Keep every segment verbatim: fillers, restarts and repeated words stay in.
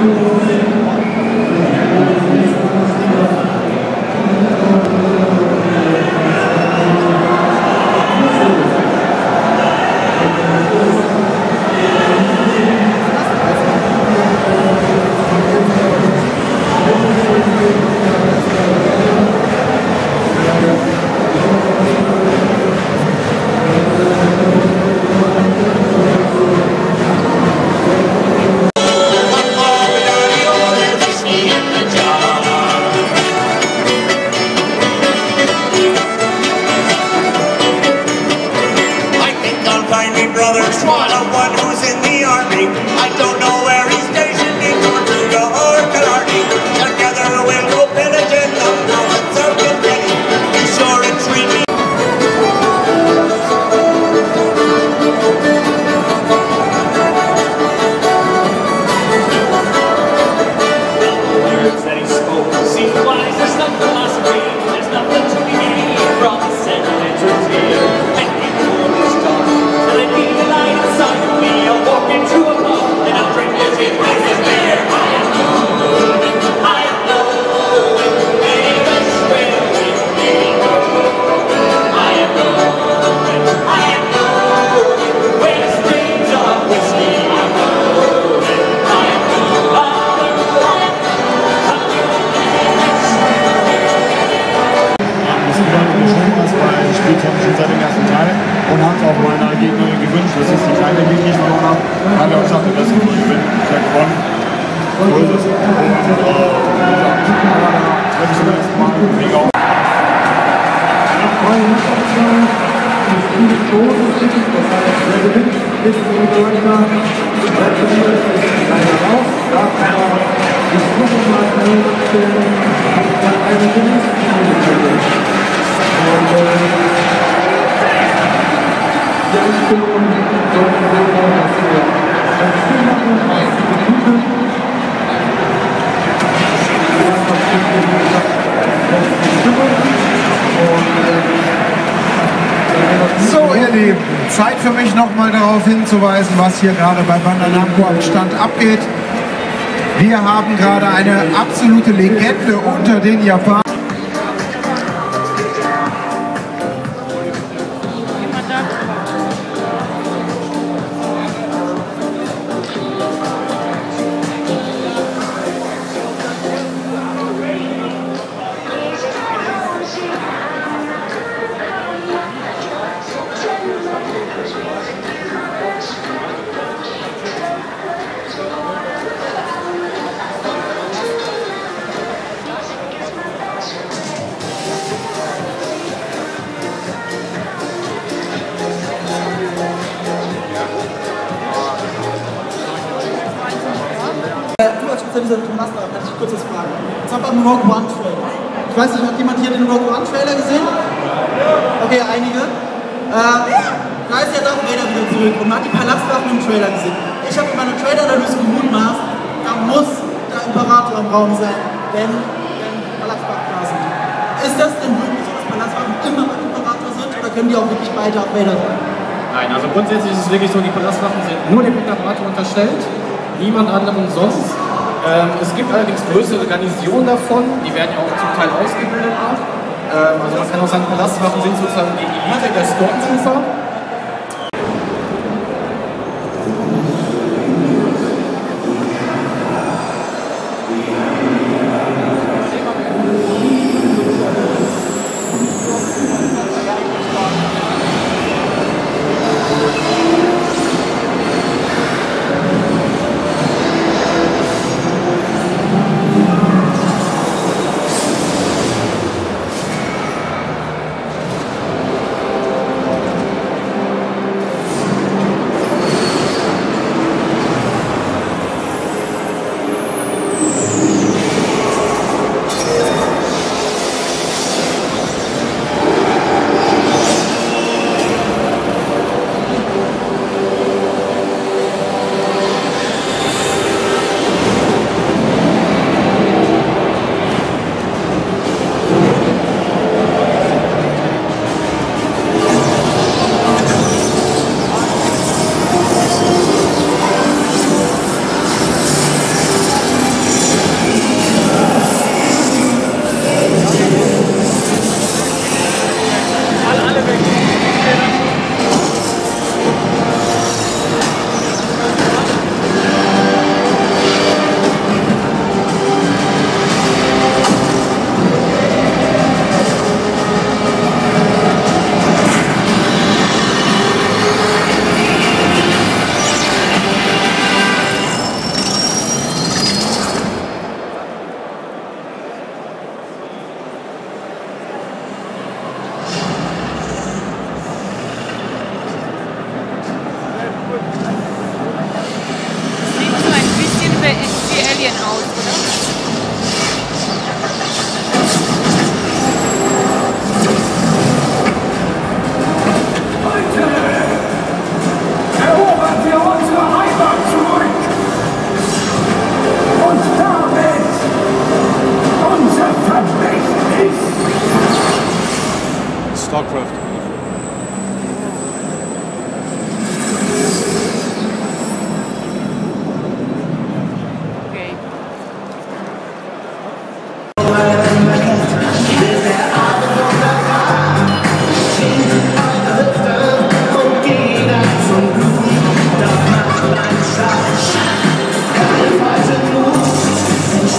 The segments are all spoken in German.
So, ihr Lieben, Zeit für mich nochmal darauf hinzuweisen, was hier gerade bei Bandai Namco am Stand abgeht. Wir haben gerade eine absolute Legende unter den Japanern. Dieser Thomas, da kann ich kurz was fragen. Und zwar beim Rogue One Trailer. Ich weiß nicht, hat jemand hier den Rogue One Trailer gesehen? Okay, einige. Äh, da ist ja Darth Vader wieder zurück und man hat die Palastwachen im Trailer gesehen. Ich habe in meinem Trailer dadurch gemutmaßt, da muss der Imperator im Raum sein, wenn, wenn Palastwachen da sind. Ist das denn wirklich so, dass Palastwachen immer beim Imperator sind oder können die auch wirklich bei Darth Vader sein? Nein, also grundsätzlich ist es wirklich so, die Palastwachen sind nur dem Imperator unterstellt, niemand anderem sonst. Ähm, es gibt allerdings größere Garnisonen davon, die werden ja auch zum Teil ausgebildet auch. Ähm, also man kann auch sagen, Palastwachen sind sozusagen die Elite der Stormtrooper.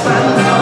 spend